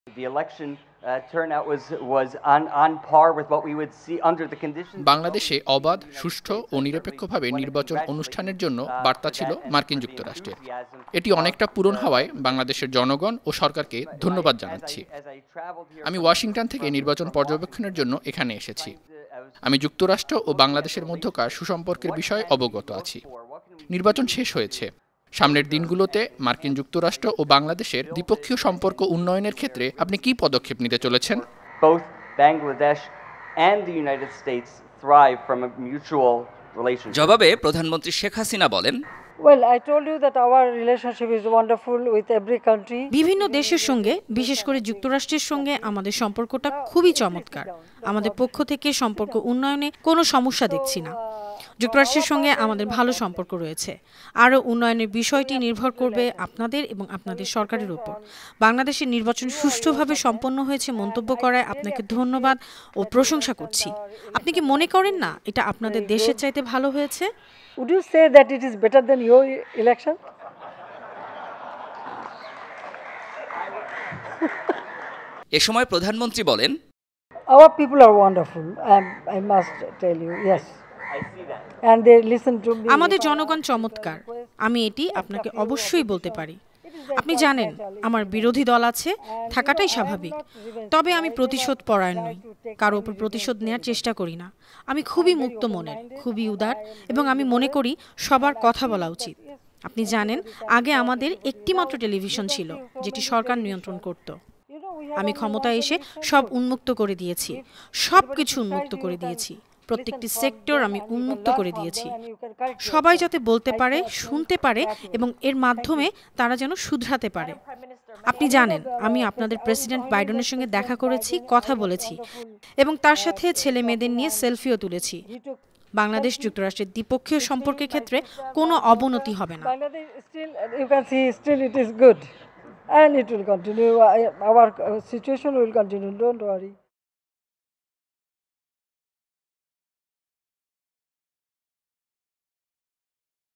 The election turnout was on par with what we would see under the conditions. বাংলাদেশে অবাধ, সুষ্ঠু ও নিরপেক্ষভাবে নির্বাচন অনুষ্ঠানের জন্য বার্তা ছিল মার্কিন যুক্তরাষ্ট্রের। এটি অনেকটা পূরণ হওয়ায় বাংলাদেশের জনগণ ও সরকারকে ধন্যবাদ জানাচ্ছি। আমি ওয়াশিংটন থেকে নির্বাচন পর্যবেক্ষণের জন্য এখানে এসেছি। আমি যুক্তরাষ্ট্র ও বাংলাদেশের মধ্যকার সুসম্পর্কের বিষয়ে অবগত আছি। নির্বাচন শেষ হয়েছে। সামনের দিনগুলোতে মার্কিন যুক্তরাষ্ট্র ও বাংলাদেশের দ্বিপক্ষীয় সম্পর্ক উন্নয়নের ক্ষেত্রে আপনি কি পদক্ষেপ নিতে চলেছেন? Both Bangladesh and the United States thrive from a mutual relationship. জবাবে প্রধানমন্ত্রী শেখ হাসিনা বলেন, Well, I told you that our relationship is wonderful with every country. বিভিন্ন দেশের সঙ্গে, বিশেষ করে যুক্তরাষ্ট্রের সঙ্গে আমাদের সম্পর্কটা খুবই চমৎকার। আমাদের পক্ষ থেকে সম্পর্ক উন্নয়নে কোনো সমস্যা দেখছি না। যুক্তরাষ্ট্রের সঙ্গে আমাদের ভালো সম্পর্ক রয়েছে। আরও উন্নয়নের বিষয়টি নির্ভর করবে আপনাদের এবং আপনাদের সরকারের উপর। বাংলাদেশের নির্বাচন সুষ্ঠুভাবে সম্পন্ন হয়েছে মন্তব্য করায় আপনাকে ধন্যবাদ ও প্রশংসা করছি। আপনি কি মনে করেন না এটা আপনাদের দেশের চাইতে ভালো হয়েছে? Would you say that it is better than your election? এ সময় প্রধানমন্ত্রী বলেন, Our people are wonderful. I must tell you, yes. And they listen to me. আমাদের জনগণ চমৎকার। আমি এটি আপনাকে অবশ্যই বলতে পারি। আপনি জানেন আমার বিরোধী দল আছে, থাকাটাই স্বাভাবিক। তবে আমি প্রতিশোধ পরায়ণ নই, কারো উপর প্রতিশোধ নেওয়ার চেষ্টা করি না। আমি খুবই মুক্ত মনের, খুবই উদার এবং আমি মনে করি সবার কথা বলা উচিত। আপনি জানেন আগে আমাদের একটিমাত্র টেলিভিশন ছিল যেটি সরকার নিয়ন্ত্রণ করত। আমি ক্ষমতায় এসে সব উন্মুক্ত করে দিয়েছি, সব কিছু উন্মুক্ত করে দিয়েছি। প্রত্যেকটি সেক্টর আমি উন্মুক্ত করে দিয়েছি। সবাই যাতে বলতে পারে, শুনতে পারে এবং এর মাধ্যমে তারা যেন শুধরাতে পারে। আপনি জানেন আমি আপনাদের প্রেসিডেন্ট বাইডেনের সঙ্গে দেখা করেছি, কথা বলেছি এবং তার সাথে ছেলে মেয়েদের নিয়ে সেলফিও তুলেছি। বাংলাদেশ যুক্তরাষ্ট্রের দ্বিপক্ষীয় সম্পর্কের ক্ষেত্রে কোনো অবনতি হবে না। And it will continue. Our situation will continue. Don't worry.